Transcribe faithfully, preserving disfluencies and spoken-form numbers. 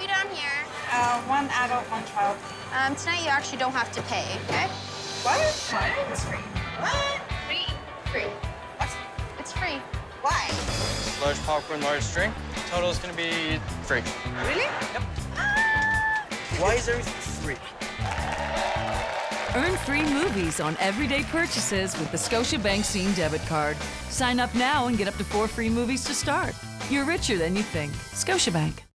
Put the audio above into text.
you down here. Uh, one adult, one child. Um, tonight you actually don't have to pay, okay? What? What? It's free. What? Free. Free. What? It's free. Why? Large popcorn, large drink. Total is gonna be free. Really? Yep. Ah! Why is everything free? Earn free movies on everyday purchases with the Scotiabank Scene debit card. Sign up now and get up to four free movies to start. You're richer than you think. Scotiabank.